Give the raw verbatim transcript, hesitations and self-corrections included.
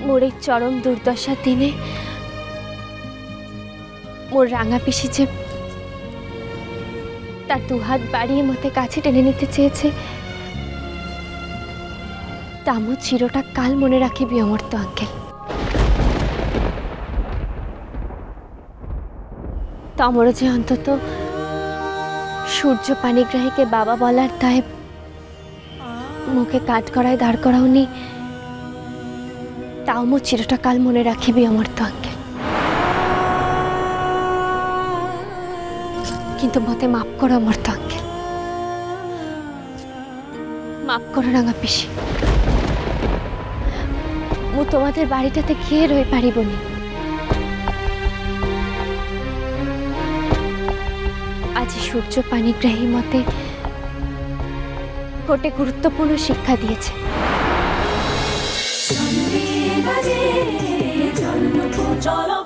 मोर एक चरम दुर्दशा दिने मोर रांगा पिसी जे तार दु हाथ बाड़िए मते काছে टेने निते चेয়েছে ता मो चिरटा काल मने राखिबि अमर्त्य आंकेल। तमर जे अंतत सूर्य पाणिग्राही के बाबा बलार दाय मुखे काट कराय दाड़ कराओनी ताओ मो चिरटा काल मने राखिबि अमर्त्य आंकेल। किंतु मते माफ करो अमर्त्य आंकेल, माफ करो रांगा पिसी। मु तोमादेर बाड़ीटाते गिये रहि पारिबनि। आज सूर्य पाणिग्राही मते गोटे गुरुत्वपूर्ण शिक्षा दिए।